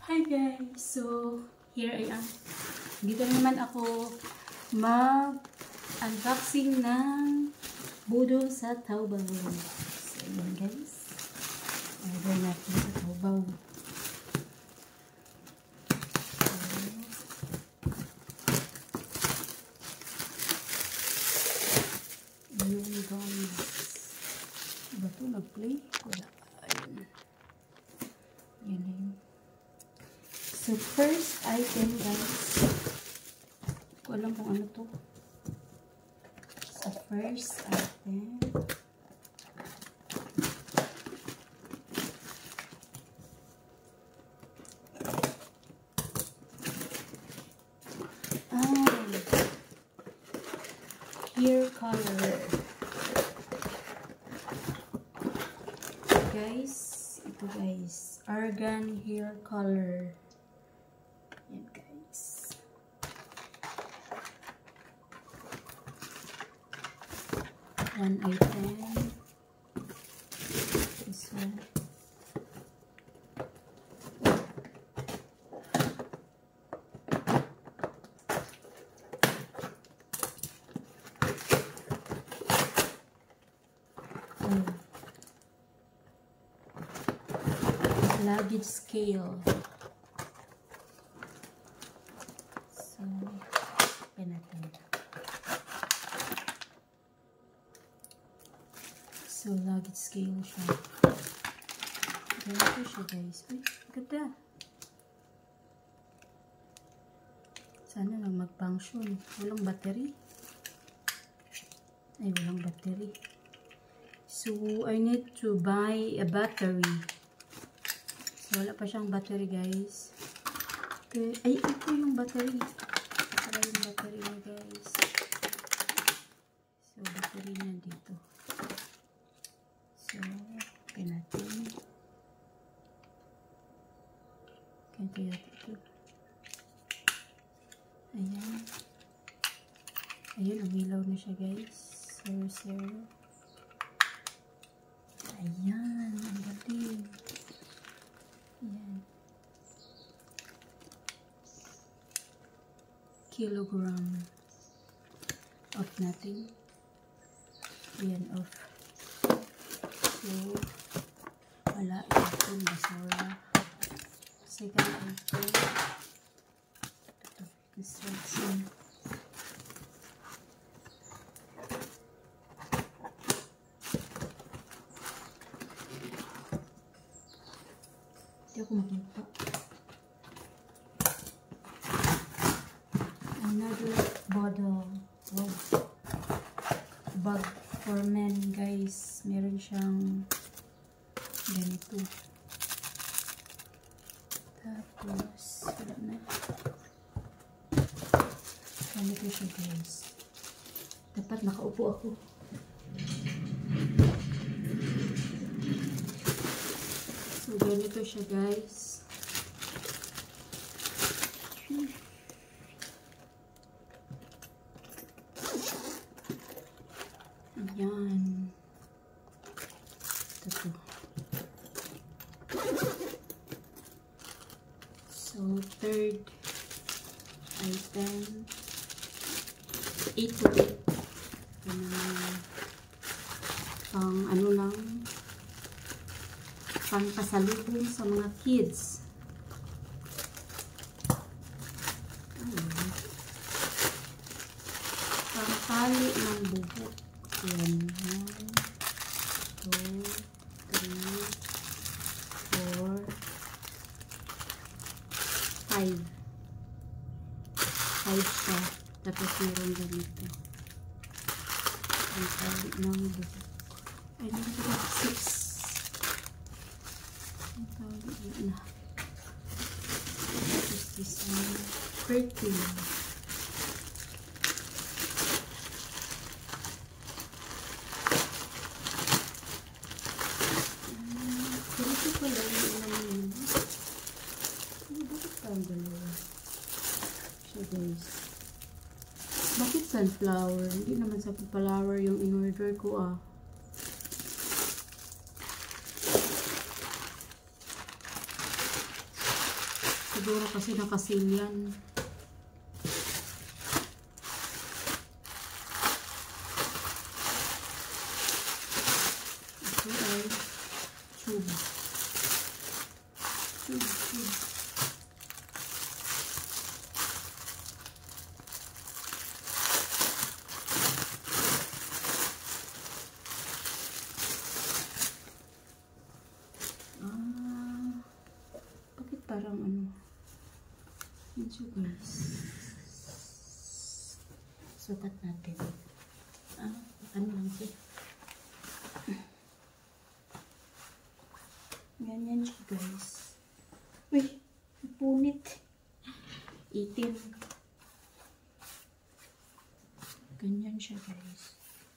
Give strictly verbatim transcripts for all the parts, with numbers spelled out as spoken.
Hi guys! So, here I am. Dito naman ako mag-unboxing ng Budo sa Taobao. So, yun guys. Order natin sa Taobao. So, yun guys. Ba ito nag-play? Wala. Ayun. Yun yun. So, first item, guys. Hindi ko alam kung ano to. So, first item. Ah. Hair color. Guys, ito guys. Argan hair color. Yan guys. One item. This one. Oh. Luggage scale. So, luggage scale siya. Ganito siya, guys. Uy, ganda. Sana lang mag-function. Walang battery. Ay, walang battery. So, I need to buy a battery. So, wala pa siyang battery, guys. Okay. Ay, ito yung battery. Ito yung battery niya, guys. So, battery niya dito. So, okay natin. Ganito yata ito. Ayan. Ayan, umilaw na siya, guys. Zero, zero. Ayan, ang galing. Ayan. Kilogram of nothing. Ayan, of. So, wala ito, basura. Second item. Ito, instruction. Hindi ako makita. Another bottle. Wow. Bag for men, guys. Meron siyang ganito. Tapos, wala na. Ganito siya, guys. Dapat nakaupo ako. So, ganito siya, guys. Ayan. Ito. So, third item. Ito. Um, pang ano lang. Pang pasalubong sa mga kids. Ayan. Pang tali ng buhok. Ayan. One, two, three, four, five. Five siya. Tapos meron ganito. Ang tali ng buhok. Ay, meron ka six. Ang tali na. Tapos this one. Pretty. Guys. Bakit sunflower? Hindi naman sunflower yung in-order ko ah. siguro kasi nakasil yan. Ito ay tube. Tube, tube. Parang ano, medyo guys, sukat natin. Ah, ano lang siya. Ganyan siya guys. Uy, punit. Itim. Ganyan siya guys.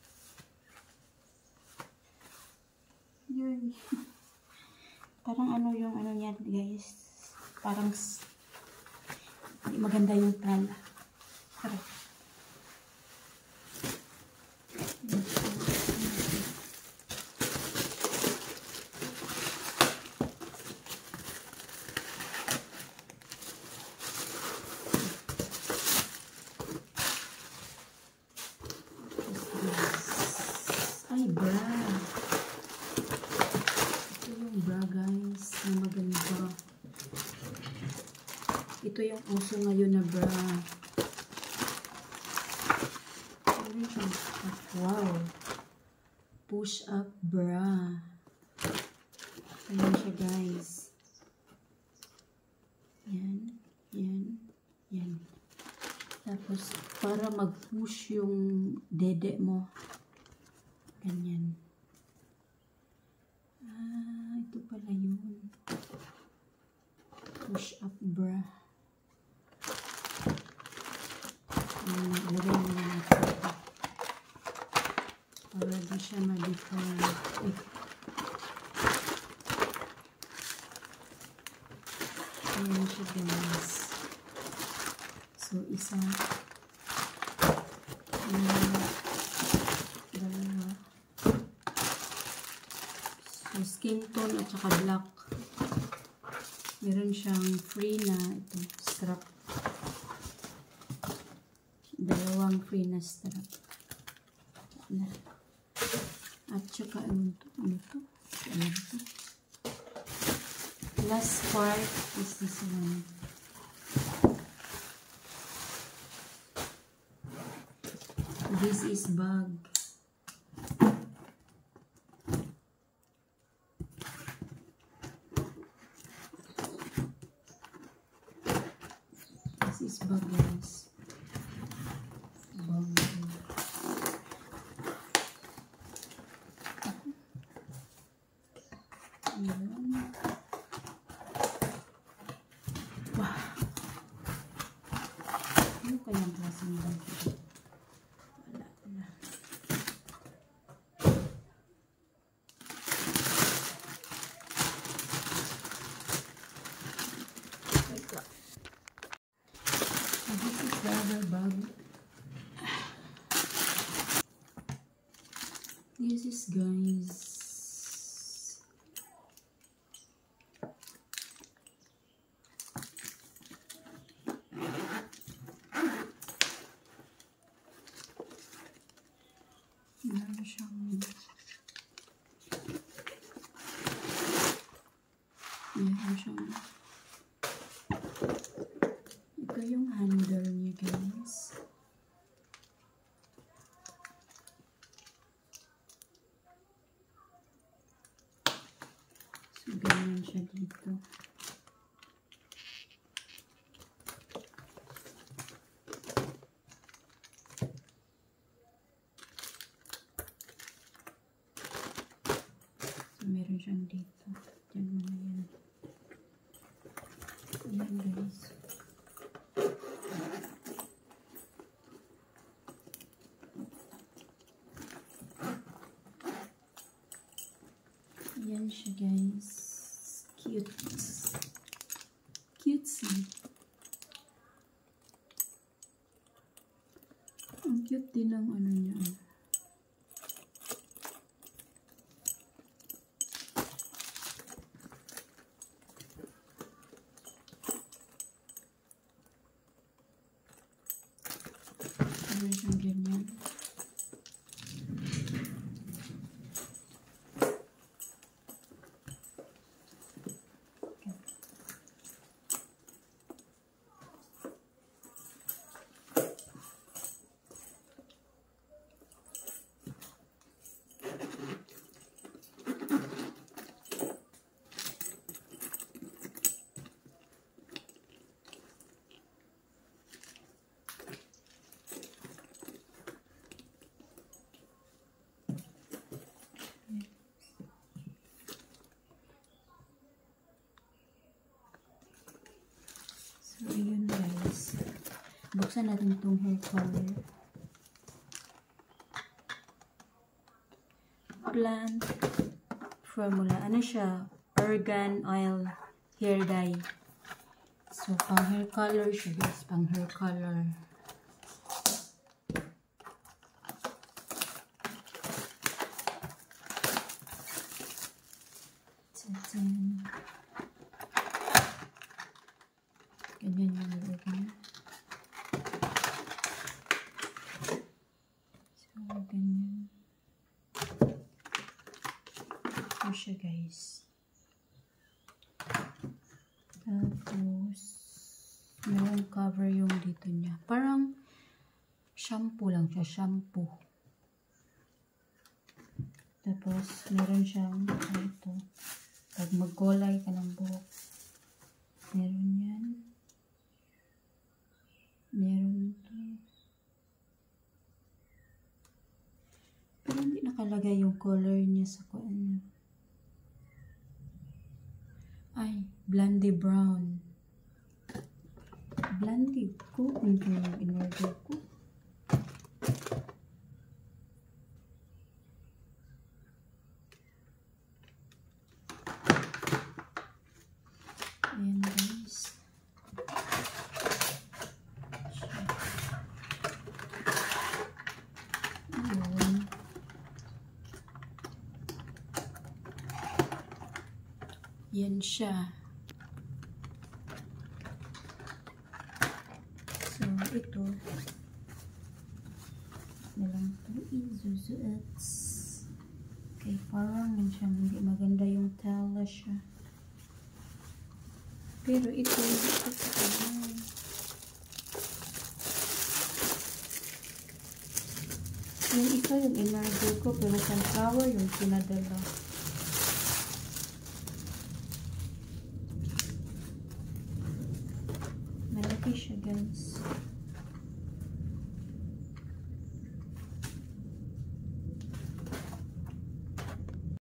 Yun. Parang ano yung ano niya guys. Parang hindi maganda yung tala. Tara. Ay, bra. Ito yung bra guys na maganda. Ito yung uso ngayon na bra. Wow. Push up bra. Ayan siya guys. Yan. Yan. Yan. Tapos para mag-push yung dede mo. Ganyan. Ah, ito pala yun. Push up bra. Ayan, lagay mo na natin ito. Para di siya ma-define. Eh. Ayan siya guys. So, isa. Ayan. Dalawa. So, skin tone at saka black. Meron siyang free na ito, strap. Dalawang free na strap. Na. At saka ano ito? Ano ito? Ano ito? Last part is this one. This is bag. This is bag guys. Bag. Ayan. Wow. Ano kayang klaseng bag? Wala na. This is the other bag. This is guys. Meron siyang meron siyang ito yung handle niya guys. So ganyan siya dito. Meron siyang dito. Diyan mo na yan. Ayan guys. Ayan siya guys. Cute. Cutesy. Ang cute din ang ano niya. So, yun guys. Buksan natin itong hair color. Plant formula. Ano siya? Argan oil hair dye. So, pang hair color siya guys. Pang hair color. Ganyan yung loob niya. So, ganyan. Ito siya guys. Tapos, mayroong cover yung dito niya. Parang shampoo lang siya. Shampoo. Tapos, meron siyang ito. Pag magkulay ka ng buhok. Meron yan. Meron ito. Pero hindi nakalagay yung color niya sa kuan. Ay, blondie brown. Blondie ko. Ano yung in-order ko? Ayan guys. Ayan. Yan siya. So, ito. Na lang ito isusuot. Okay, parang yan siya. Hindi maganda yung tela siya. Pero ito, ito sa ano. Yung ito yung in-order ko, pero sunflower yung pinadala. Malaki siya guys.